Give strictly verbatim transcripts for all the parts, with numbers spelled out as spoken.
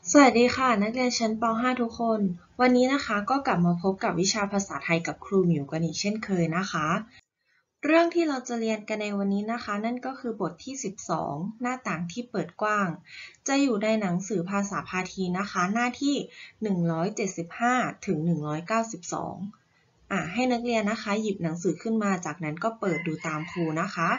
สวัสดีค่ะนักเรียนชั้นป .ห้า ทุกคนวันนี้นะคะก็กลับมาพบกับวิชาภาษาไทยกับครูหมิวกันอีกเช่นเคยนะคะเรื่องที่เราจะเรียนกันในวันนี้นะคะนั่นก็คือบทที่สิบสองหน้าต่างที่เปิดกว้างจะอยู่ในหนังสือภาษาพาทีนะคะหน้าที่หนึ่งร้อยเจ็ดสิบห้าถึงหนึ่งร้อยเก้าสิบสองอ่ะให้นักเรียนนะคะหยิบหนังสือขึ้นมาจากนั้นก็เปิดดูตามครูนะคะ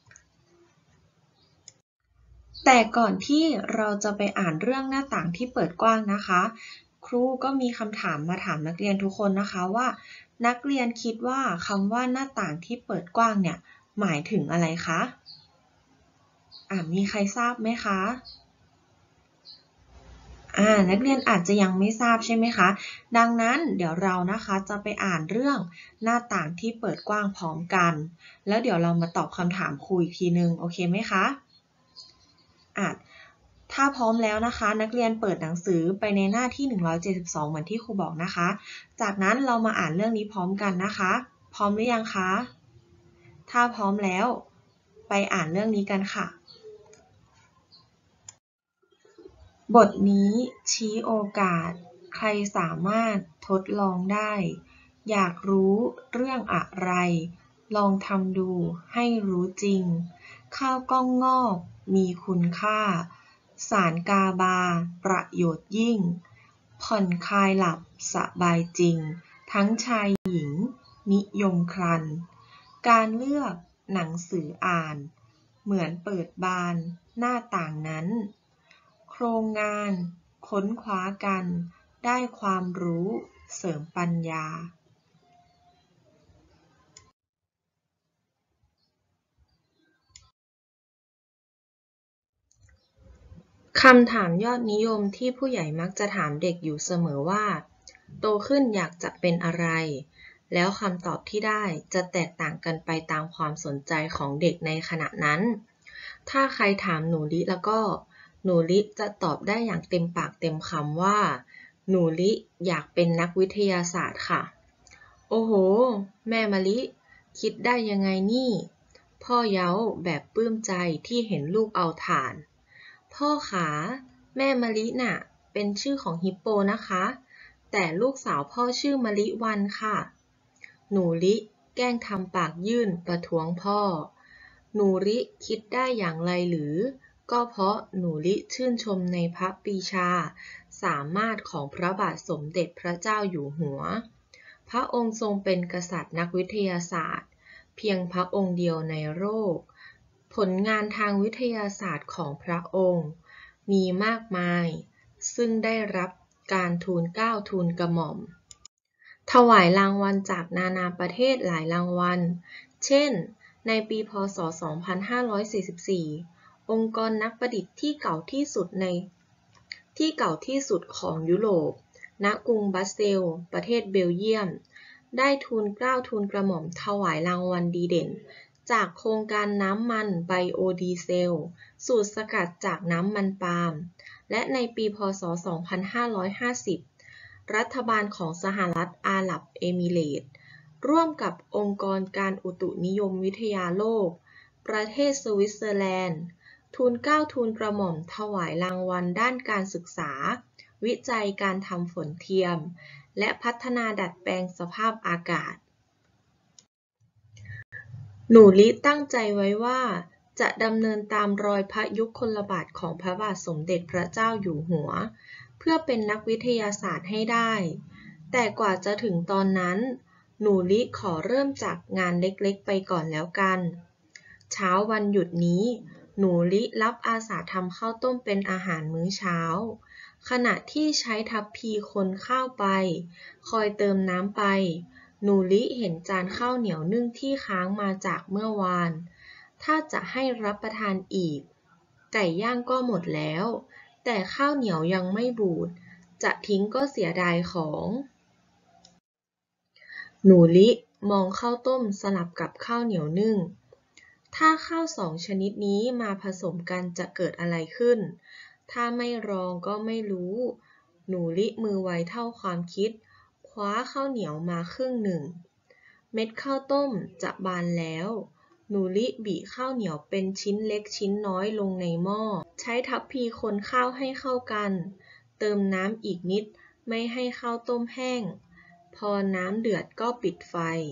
แต่ก่อนที่เราจะไปอ่านเรื่องหน้าต่างที่เปิดกว้างนะคะครูก็มีคำถามมาถามนักเรียนทุกคนนะคะว่านักเรียนคิดว่าคำว่าหน้าต่างที่เปิดกว้างเนี่ยหมายถึงอะไรคะอ่ามีใครทราบไหมคะอ่านักเรียนอาจจะยังไม่ทราบใช่ไหมคะดังนั้นเดี๋ยวเรานะคะจะไปอ่านเรื่องหน้าต่างที่เปิดกว้างพร้อมกันแล้วเดี๋ยวเรามาตอบคำถามครูอีกทีนึงโอเคไหมคะอ่ะถ้าพร้อมแล้วนะคะนักเรียนเปิดหนังสือไปในหน้าที่หนึ่งร้อยเจ็ดสิบสองเหมือนที่ครูบอกนะคะจากนั้นเรามาอ่านเรื่องนี้พร้อมกันนะคะพร้อมหรือยังคะถ้าพร้อมแล้วไปอ่านเรื่องนี้กันค่ะบทนี้ชี้โอกาสใครสามารถทดลองได้อยากรู้เรื่องอะไรลองทำดูให้รู้จริงข้าวกล้องงอกมีคุณค่าสารกาบาประโยชน์ยิ่งผ่อนคลายหลับสบายจริงทั้งชายหญิงนิยมครันการเลือกหนังสืออ่านเหมือนเปิดบานหน้าต่างนั้นโครงงานค้นคว้ากันได้ความรู้เสริมปัญญาคำถามยอดนิยมที่ผู้ใหญ่มักจะถามเด็กอยู่เสมอว่าโตขึ้นอยากจะเป็นอะไรแล้วคำตอบที่ได้จะแตกต่างกันไปตามความสนใจของเด็กในขณะนั้นถ้าใครถามหนูลิแล้วก็หนูลิจะตอบได้อย่างเต็มปากเต็มคำว่าหนูลิอยากเป็นนักวิทยาศาสตร์ค่ะโอ้โหแม่มะลิคิดได้ยังไงนี่พ่อเย้าแบบปลื้มใจที่เห็นลูกเอาถ่านพ่อขาแม่มะลิน่ะเป็นชื่อของฮิปโปนะคะแต่ลูกสาวพ่อชื่อมะลิวันค่ะหนูลิแกล้งทำปากยื่นประท้วงพ่อหนูลิคิดได้อย่างไรหรือก็เพราะหนูลิชื่นชมในพระปรีชาสามารถของพระบาทสมเด็จพระเจ้าอยู่หัวพระองค์ทรงเป็นกษัตริย์นักวิทยาศาสตร์เพียงพระองค์เดียวในโลกผลงานทางวิทยาศาสตร์ของพระองค์มีมากมายซึ่งได้รับการทูลเกล้าทูลกระหม่อมถวายรางวัลจากนานาประเทศหลายรางวัลเช่นในปีพ.ศ. สองพันห้าร้อยสี่สิบสี่องค์กรนักประดิษฐ์ที่เก่าที่สุดในที่เก่าที่สุดของยุโรปณกรุงบรัสเซลส์ประเทศเบลเยียมได้ทูลเกล้าทูลกระหม่อมถวายรางวัลดีเด่นจากโครงการน้ำมันไบโอดีเซลสูตรสกัดจากน้ำมันปาล์มและในปีพ.ศ. สองพันห้าร้อยห้าสิบรัฐบาลของสหรัฐอาหรับเอมิเรตส์ร่วมกับองค์กรการอุตุนิยมวิทยาโลกประเทศสวิตเซอร์แลนด์ทูลเกล้าทูลกระหม่อมถวายรางวัลด้านการศึกษาวิจัยการทำฝนเทียมและพัฒนาดัดแปลงสภาพอากาศหนูลิตั้งใจไว้ว่าจะดำเนินตามรอยพระยุคลบาทของพระบาทสมเด็จพระเจ้าอยู่หัวเพื่อเป็นนักวิทยาศาสตร์ให้ได้แต่กว่าจะถึงตอนนั้นหนูลิขอเริ่มจากงานเล็กๆไปก่อนแล้วกันเช้าวันหยุดนี้หนูลิรับอาสาทำข้าวต้มเป็นอาหารมื้อเช้าขณะที่ใช้ทัพพีคนข้าวไปคอยเติมน้ำไปหนูลิเห็นจานข้าวเหนียวนึ่งที่ค้างมาจากเมื่อวานถ้าจะให้รับประทานอีกไก่ย่างก็หมดแล้วแต่ข้าวเหนียวยังไม่บูดจะทิ้งก็เสียดายของหนูลิมองข้าวต้มสลับกับข้าวเหนียวนึ่งถ้าข้าวสองชนิดนี้มาผสมกันจะเกิดอะไรขึ้นถ้าไม่ลองก็ไม่รู้หนูลิมือไวเท่าความคิดคว้าข้าวเหนียวมาครึ่งหนึ่งเม็ดข้าวต้มจะบานแล้วหนูลิบีข้าวเหนียวเป็นชิ้นเล็กชิ้นน้อยลงในหม้อใช้ทัพพีคนข้าวให้เข้ากันเติมน้ำอีกนิดไม่ให้ข้าวต้มแห้งพอน้ำเดือดก็ปิดไฟ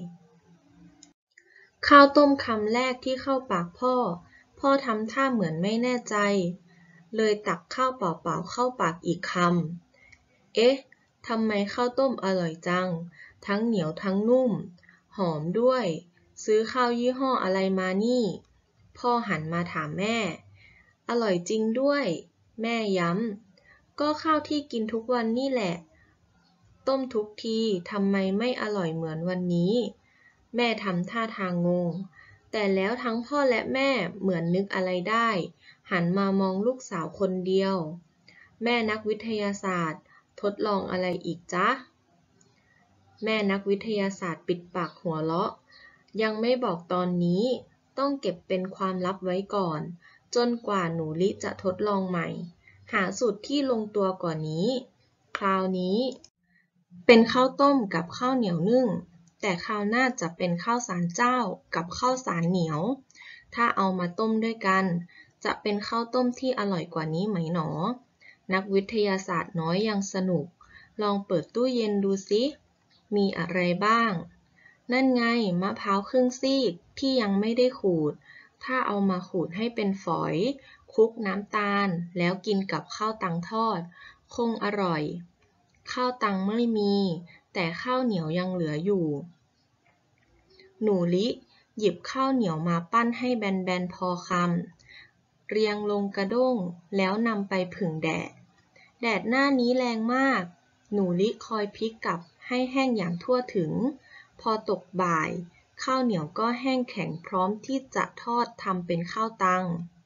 ข้าวต้มคำแรกที่เข้าปากพ่อพ่อทำท่าเหมือนไม่แน่ใจเลยตักข้าวเปล่าๆเข้าปากอีกคำเอ๊ะทำไมข้าวต้มอร่อยจังทั้งเหนียวทั้งนุ่มหอมด้วยซื้อข้าวยี่ห้ออะไรมานี่พ่อหันมาถามแม่อร่อยจริงด้วยแม่ย้ำก็ข้าวที่กินทุกวันนี่แหละต้มทุกทีทำไมไม่อร่อยเหมือนวันนี้แม่ทำท่าทางงงแต่แล้วทั้งพ่อและแม่เหมือนนึกอะไรได้หันมามองลูกสาวคนเดียวแม่นักวิทยาศาสตร์ทดลองอะไรอีกจ๊ะแม่นักวิทยาศาสตร์ปิดปากหัวเราะยังไม่บอกตอนนี้ต้องเก็บเป็นความลับไว้ก่อนจนกว่าหนูลิจะทดลองใหม่หาสูตรที่ลงตัวกว่านี้คราวนี้เป็นข้าวต้มกับข้าวเหนียวนึ่งแต่คราวหน้าจะเป็นข้าวสารเจ้ากับข้าวสารเหนียวถ้าเอามาต้มด้วยกันจะเป็นข้าวต้มที่อร่อยกว่านี้ไหมหนอนักวิทยาศาสตร์น้อยยังสนุกลองเปิดตู้เย็นดูสิมีอะไรบ้างนั่นไงมะพร้าวครึ่งซีกที่ยังไม่ได้ขูดถ้าเอามาขูดให้เป็นฝอยคลุกน้ำตาลแล้วกินกับข้าวตังทอดคงอร่อยข้าวตังไม่มีแต่ข้าวเหนียวยังเหลืออยู่หนูลิหยิบข้าวเหนียวมาปั้นให้แบนๆพอคำเรียงลงกระด้งแล้วนำไปผึ่งแดดแดดหน้านี้แรงมากหนูลิคอยพลิกกลับให้แห้งอย่างทั่วถึงพอตกบ่ายข้าวเหนียวก็แห้งแข็งพร้อมที่จะทอดทำเป็นข้าวตัง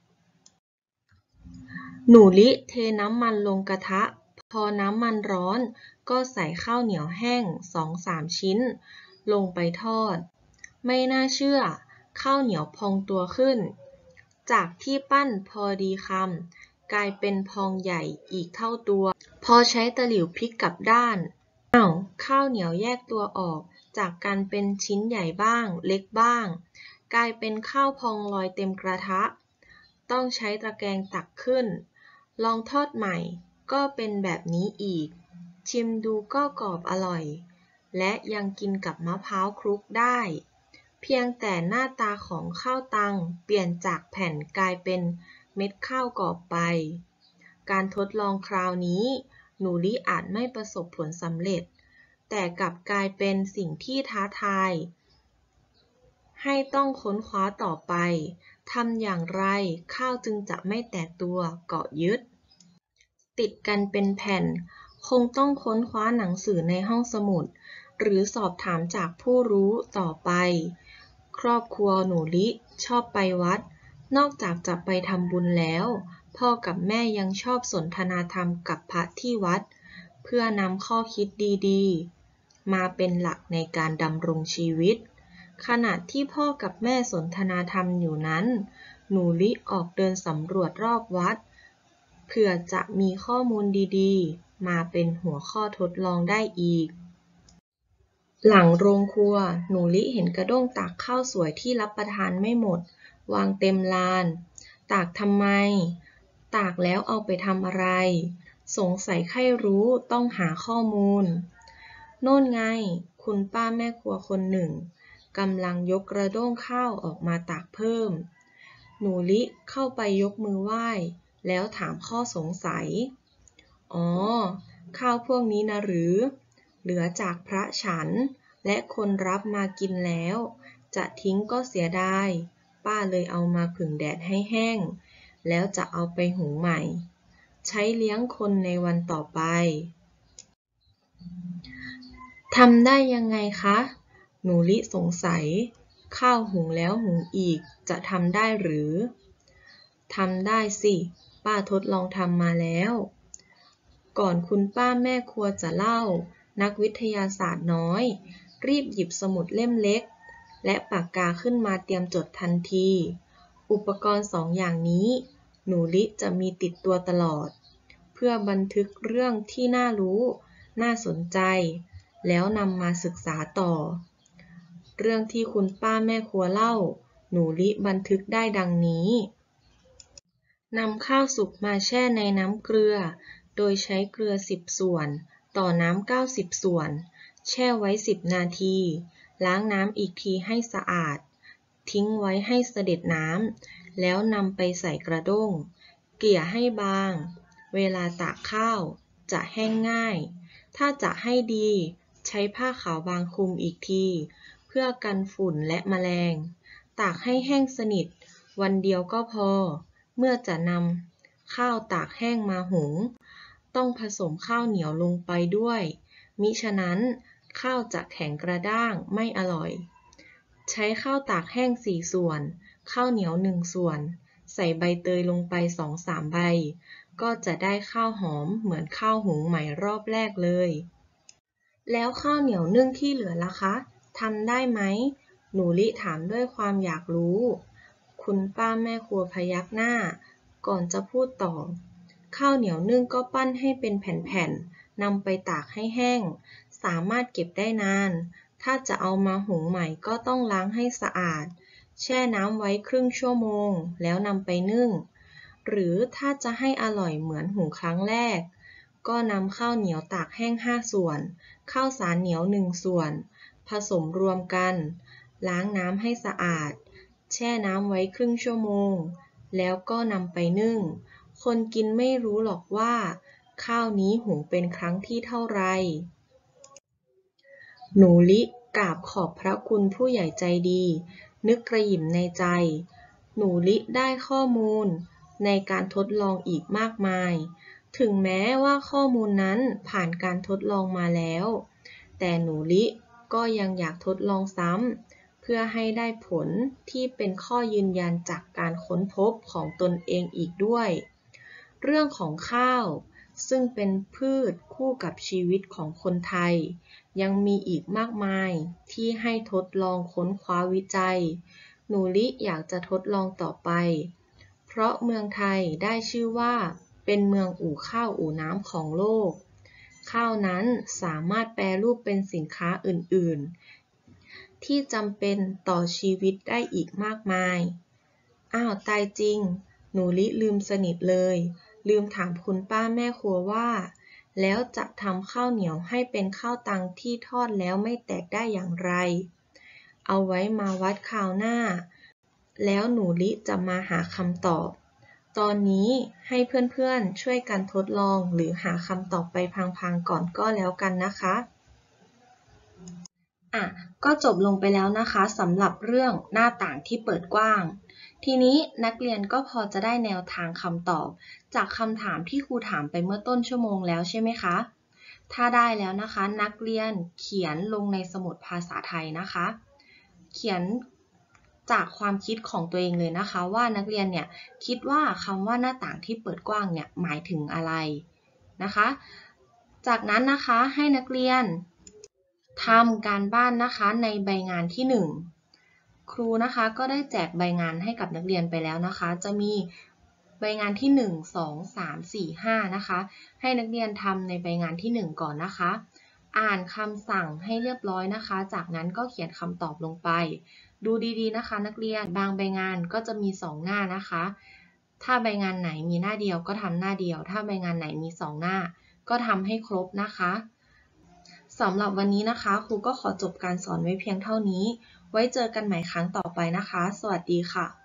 หนูลิเทน้ำมันลงกระทะพอน้ำมันร้อนก็ใส่ข้าวเหนียวแห้ง สองสาม ชิ้นลงไปทอดไม่น่าเชื่อข้าวเหนียวพองตัวขึ้นจากที่ปั้นพอดีคำกลายเป็นพองใหญ่อีกเท่าตัวพอใช้ตะหลิวพลิกกลับด้านอ้าวข้าวเหนียวแยกตัวออกจากกันเป็นชิ้นใหญ่บ้างเล็กบ้างกลายเป็นข้าวพองลอยเต็มกระทะต้องใช้ตะแกรงตักขึ้นลองทอดใหม่ก็เป็นแบบนี้อีกชิมดูก็กรอบอร่อยและยังกินกับมะพร้าวคลุกได้เพียงแต่หน้าตาของข้าวตังเปลี่ยนจากแผ่นกลายเป็นเม็ดข้าวกรอบไปการทดลองคราวนี้หนูลิอาจไม่ประสบผลสำเร็จแต่กลับกลายเป็นสิ่งที่ท้าทายให้ต้องค้นคว้าต่อไปทำอย่างไรข้าวจึงจะไม่แตกตัวเกาะยึดติดกันเป็นแผ่นคงต้องค้นคว้าหนังสือในห้องสมุดหรือสอบถามจากผู้รู้ต่อไปครอบครัวหนูลิชอบไปวัดนอกจากจะไปทำบุญแล้วพ่อกับแม่ยังชอบสนทนาธรรมกับพระที่วัดเพื่อนำข้อคิดดีๆมาเป็นหลักในการดำรงชีวิตขณะที่พ่อกับแม่สนทนาธรรมอยู่นั้นหนูลิออกเดินสำรวจรอบวัดเพื่อจะมีข้อมูลดีๆมาเป็นหัวข้อทดลองได้อีกหลังโรงครัวหนูลิเห็นกระด้งตากข้าวสวยที่รับประทานไม่หมดวางเต็มลานตากทำไมตากแล้วเอาไปทำอะไรสงสัยใครรู้ต้องหาข้อมูลโน่นไงคุณป้าแม่ครัวคนหนึ่งกำลังยกกระด้งข้าวออกมาตากเพิ่มหนูลิเข้าไปยกมือไหว้แล้วถามข้อสงสัยอ๋อข้าวพวกนี้นะหรือเหลือจากพระฉันและคนรับมากินแล้วจะทิ้งก็เสียดายป้าเลยเอามาผึ่งแดดให้แห้งแล้วจะเอาไปหุงใหม่ใช้เลี้ยงคนในวันต่อไปทำได้ยังไงคะหนูลิสงสัยข้าวหุงแล้วหุงอีกจะทำได้หรือทำได้สิป้าทดลองทำมาแล้วก่อนคุณป้าแม่ครัวจะเล่านักวิทยาศาสตร์น้อยรีบหยิบสมุดเล่มเล็กและปากกาขึ้นมาเตรียมจดทันทีอุปกรณ์สองอย่างนี้หนูลิจะมีติดตัวตลอดเพื่อบันทึกเรื่องที่น่ารู้น่าสนใจแล้วนำมาศึกษาต่อเรื่องที่คุณป้าแม่ครัวเล่าหนูลิบันทึกได้ดังนี้นำข้าวสุกมาแช่ในน้ำเกลือโโดยใช้เกลือสิบส่วนต่อน้ำเก้าสิบส่วนแช่ไว้สิบนาทีล้างน้ำอีกทีให้สะอาดทิ้งไว้ให้เสด็จน้ำแล้วนำไปใส่กระด้งเกี่ยให้บางเวลาตากข้าวจะแห้งง่ายถ้าจะให้ดีใช้ผ้าขาวบางคลุมอีกทีเพื่อกันฝุ่นและแมลงตากให้แห้งสนิทวันเดียวก็พอเมื่อจะนำข้าวตากแห้งมาหุงต้องผสมข้าวเหนียวลงไปด้วยมิฉะนั้นข้าวจะแข็งกระด้างไม่อร่อยใช้ข้าวตากแห้งสี่ส่วนข้าวเหนียวหนึ่งส่วนใส่ใบเตยลงไป สองถึงสาม ใบก็จะได้ข้าวหอมเหมือนข้าวหุงใหม่รอบแรกเลยแล้วข้าวเหนียวนึ่งที่เหลือล่ะคะทำได้ไหมหนูลิถามด้วยความอยากรู้คุณป้าแม่ครัวพยักหน้าก่อนจะพูดต่อข้าวเหนียวนึ่งก็ปั้นให้เป็นแผ่นๆนำไปตากให้แห้งสามารถเก็บได้นานถ้าจะเอามาหุงใหม่ก็ต้องล้างให้สะอาดแช่น้ำไว้ครึ่งชั่วโมงแล้วนำไปนึ่งหรือถ้าจะให้อร่อยเหมือนหุงครั้งแรกก็นำข้าวเหนียวตากแห้งห้าส่วนข้าวสารเหนียวหนึ่งส่วนผสมรวมกันล้างน้ำให้สะอาดแช่น้ำไว้ครึ่งชั่วโมงแล้วก็นำไปนึ่งคนกินไม่รู้หรอกว่าข้าวนี้หุงเป็นครั้งที่เท่าไรหนูลิกราบขอบพระคุณผู้ใหญ่ใจดีนึกกระหยิ่มในใจหนูลิได้ข้อมูลในการทดลองอีกมากมายถึงแม้ว่าข้อมูลนั้นผ่านการทดลองมาแล้วแต่หนูลิก็ยังอยากทดลองซ้ำเพื่อให้ได้ผลที่เป็นข้อยืนยันจากการค้นพบของตนเองอีกด้วยเรื่องของข้าวซึ่งเป็นพืชคู่กับชีวิตของคนไทยยังมีอีกมากมายที่ให้ทดลองค้นคว้าวิจัยหนูลิอยากจะทดลองต่อไปเพราะเมืองไทยได้ชื่อว่าเป็นเมืองอู่ข้าวอู่น้ำของโลกข้าวนั้นสามารถแปรรูปเป็นสินค้าอื่นๆที่จำเป็นต่อชีวิตได้อีกมากมายอ้าวตายจริงหนูลิลืมสนิทเลยลืมถามคุณป้าแม่ครัวว่าแล้วจะทำข้าวเหนียวให้เป็นข้าวตังที่ทอดแล้วไม่แตกได้อย่างไรเอาไว้มาวัดคราวหน้าแล้วหนูลิจะมาหาคำตอบตอนนี้ให้เพื่อนๆช่วยกันทดลองหรือหาคำตอบไปพังๆก่อนก็แล้วกันนะคะอ่ะก็จบลงไปแล้วนะคะสำหรับเรื่องหน้าต่างที่เปิดกว้างทีนี้นักเรียนก็พอจะได้แนวทางคำตอบจากคำถามที่ครูถามไปเมื่อต้นชั่วโมงแล้วใช่ไหมคะถ้าได้แล้วนะคะนักเรียนเขียนลงในสมุดภาษาไทยนะคะเขียนจากความคิดของตัวเองเลยนะคะว่านักเรียนเนี่ยคิดว่าคำว่าหน้าต่างที่เปิดกว้างเนี่ยหมายถึงอะไรนะคะจากนั้นนะคะให้นักเรียนทำการบ้านนะคะในใบงานที่หนึ่งครูนะคะก็ได้แจกใบงานให้กับนักเรียนไปแล้วนะคะจะมีใบงานที่หนึ่ง สอง สาม สี่ ห้านะคะให้นักเรียนทำในใบงานที่หนึ่งก่อนนะคะอ่านคำสั่งให้เรียบร้อยนะคะจากนั้นก็เขียนคำตอบลงไปดูดีๆนะคะนักเรียนบางใบงานก็จะมีสองหน้านะคะถ้าใบงานไหนมีหน้าเดียวก็ทำหน้าเดียวถ้าใบงานไหนมีสองหน้าก็ทำให้ครบนะคะสำหรับวันนี้นะคะครูก็ขอจบการสอนไว้เพียงเท่านี้ไว้เจอกันใหม่ครั้งต่อไปนะคะสวัสดีค่ะ